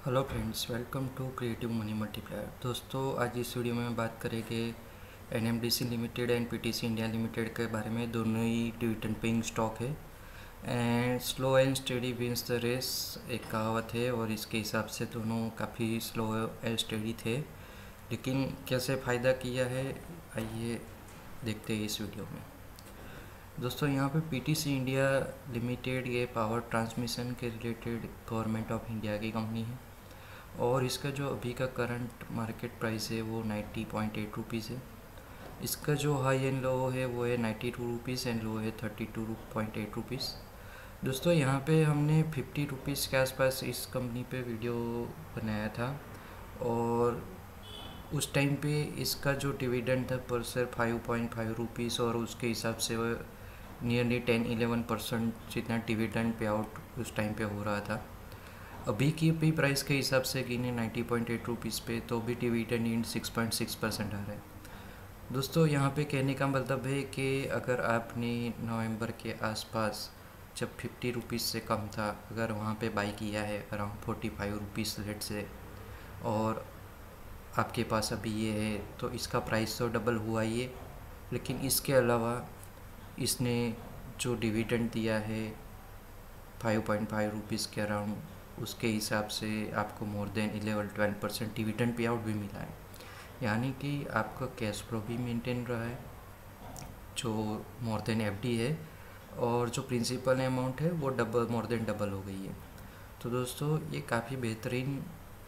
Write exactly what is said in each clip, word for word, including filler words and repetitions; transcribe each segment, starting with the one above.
Hello friends, welcome to creative money multiplier. दोस्तों, आज इस वीडियो में बात करेंगे NMDC limited and PTC India limited के बारे में। दोनों ही डिविडेंड पेइंग स्टॉक है and slow and steady wins the race एक कहावत है, और इसके हिसाब से दोनों काफ़ी स्लो एंड स्टेडी थे। लेकिन कैसे फ़ायदा किया है, आइए देखते हैं इस वीडियो में। दोस्तों, यहाँ पे पीटीसी इंडिया लिमिटेड ये पावर ट्रांसमिशन के रिलेटेड गवर्नमेंट ऑफ इंडिया की कंपनी है, और इसका जो अभी का करंट मार्केट प्राइस है वो नाइन्टी पॉइंट एट रुपीज़ है। इसका जो हाई एंड लो है वो है ninety two rupees and low है thirty two point eight rupees. दोस्तों, यहाँ पे हमने फिफ्टी रुपीज़ के आसपास इस कंपनी पे वीडियो बनाया था, और उस टाइम पे इसका जो डिविडेंड था पर share five point five rupees, और उसके हिसाब से वो नियरली टेन इलेवन परसेंट जितना डिविडेंड पे आउट उस टाइम पे हो रहा था। अभी की भी प्राइस के हिसाब से गिने नाइन्टी पॉइंट एट रुपीज़ पे, तो भी dividend in six point six percent आ रहा है। दोस्तों, यहाँ पे कहने का मतलब है कि अगर आपने नवंबर के आसपास जब फिफ्टी रुपीज़ से कम था, अगर वहाँ पे बाई किया है around forty five rupees rate से, और आपके पास अभी ये है, तो इसका प्राइस तो डबल हुआ ही है। लेकिन इसके अलावा इसने जो डिविडेंड दिया है फाइव पॉइंट फाइव रुपीज़ के अराउंड, उसके हिसाब से आपको more than eleven twelve percent dividend pay out भी मिला है। यानी कि आपका कैश फ्लो भी मेंटेन रहा है, जो मोर देन एफडी है, और जो प्रिंसिपल अमाउंट है वो डबल मोर देन डबल हो गई है। तो दोस्तों, ये काफ़ी बेहतरीन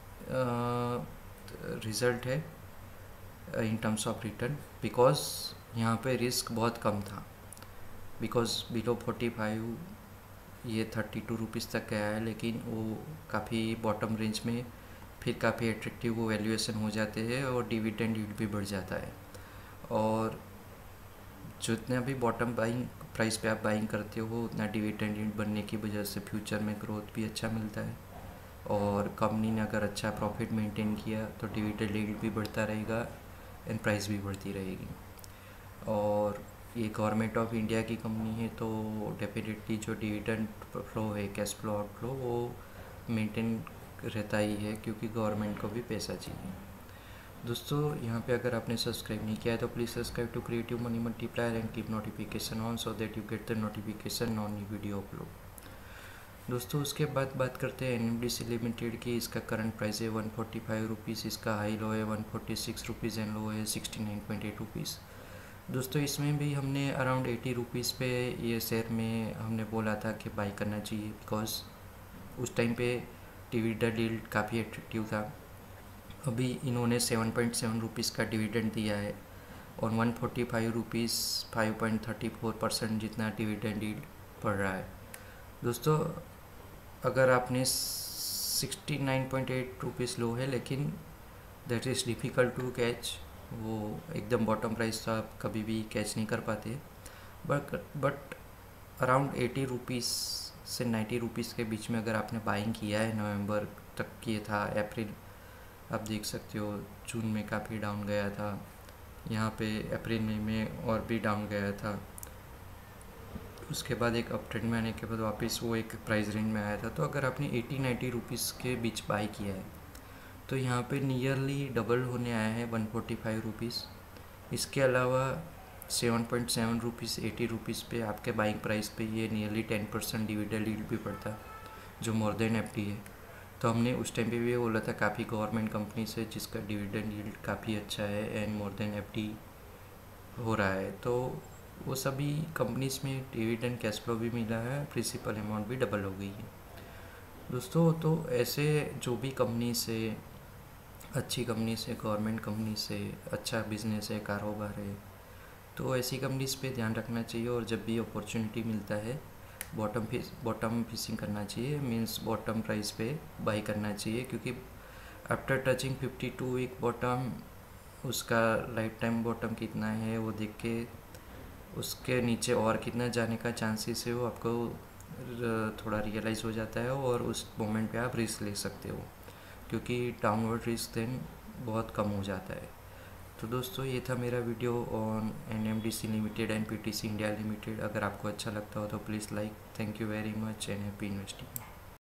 रिज़ल्ट है in terms of return, because यहाँ पे रिस्क बहुत कम था। बिकॉज बिलो फोर्टी फाइव ये थर्टी टू रुपीज़ तक गया है, लेकिन वो काफ़ी बॉटम रेंज में फिर काफ़ी एट्रैक्टिव वो वैल्यूएशन हो जाते हैं, और डिविडेंड यील्ड भी बढ़ जाता है। और जितना भी बॉटम बाइंग प्राइस पे आप बाइंग करते हो, उतना डिविडेंड यील्ड बनने की वजह से फ्यूचर में ग्रोथ भी अच्छा मिलता है, और कंपनी ने अगर अच्छा प्रॉफिट मेंटेन किया तो डिविडेंड यील्ड भी बढ़ता रहेगा एंड प्राइस भी बढ़ती रहेगी। और ये गवर्नमेंट ऑफ इंडिया की कंपनी है, तो डेफिनेटली जो डिविडेंड फ्लो है, कैश फ्लो आउटफ्लो, वो मेंटेन रहता ही है, क्योंकि गवर्नमेंट को भी पैसा चाहिए। दोस्तों, यहाँ पे अगर आपने सब्सक्राइब नहीं किया है तो please subscribe to creative money multiplier and keep notification on, so that you get the notification on video upload. दोस्तों, उसके बाद बात करते हैं एनएमडीसी लिमिटेड की। इसका करंट प्राइस है वन फोर्टी फाइव रुपीज़, इसका हाई लो है one forty six rupees and low है sixty nine point eight rupees. दोस्तों, इसमें भी हमने अराउंड एटी रुपीज़ पे ये शेयर में हमने बोला था कि बाई करना चाहिए, बिकॉज उस टाइम पे डिविडेंड यील्ड काफ़ी एट्रैक्टिव था। अभी इन्होंने सेवन पॉइंट सेवन रुपीज़ का डिविडेंड दिया है, और one forty five rupees five point thirty four percent जितना डिविडेंड यील्ड पड़ रहा है। दोस्तों, अगर आपने sixty nine point eight rupees low है, लेकिन that is difficult to catch, वो एकदम बॉटम प्राइस तो आप कभी भी कैच नहीं कर पाते। But but around eighty rupees से नाइन्टी रुपीज़ के बीच में अगर आपने बाइंग किया है, नवंबर तक किए था, अप्रैल आप देख सकते हो जून में काफ़ी डाउन गया था, यहाँ पे अप्रैल मई में और भी डाउन गया था। उसके बाद एक अप ट्रेंड में आने के बाद वापस वो एक प्राइस रेंज में आया था। तो अगर आपने एटी नाइन्टी रुपीज़ के बीच बाई किया है, तो यहाँ पे नियरली डबल होने आया है वन फोर्टी फाइव रुपीज़। इसके अलावा seven point seven rupees eighty rupees पे आपके बाइंग प्राइस पे ये nearly ten percent dividend yield भी पड़ता, जो मोर देन एफडी है। तो हमने उस टाइम पे भी ये बोला था काफ़ी गवर्नमेंट कंपनी से जिसका डिविडेंड यील्ड काफ़ी अच्छा है एंड मोर देन एफडी हो रहा है। तो वो सभी कंपनीज़ में डिविडेंड कैश फ्लो भी मिला है, प्रिंसिपल अमाउंट भी डबल हो गई है। दोस्तों, तो ऐसे जो भी कंपनी से अच्छी कंपनी से, गवर्नमेंट कंपनी से अच्छा बिजनेस है, कारोबार है, तो ऐसी कंपनीज पे ध्यान रखना चाहिए, और जब भी अपॉर्चुनिटी मिलता है बॉटम फिश बॉटम फिशिंग करना चाहिए, मींस बॉटम प्राइस पे बाई करना चाहिए, क्योंकि after touching fifty two week bottom, उसका लाइफ टाइम बॉटम कितना है वो देख के उसके नीचे और कितना जाने का चांसेस है वो आपको थोड़ा रियलाइज़ हो जाता है, और उस मोमेंट पे आप रिस्क ले सकते हो, क्योंकि डाउनवर्ड रिस्क देन बहुत कम हो जाता है। तो दोस्तों, ये था मेरा video on NMDC limited and PTC India limited. अगर आपको अच्छा लगता हो तो प्लीज़ like. Thank you very much and happy investing.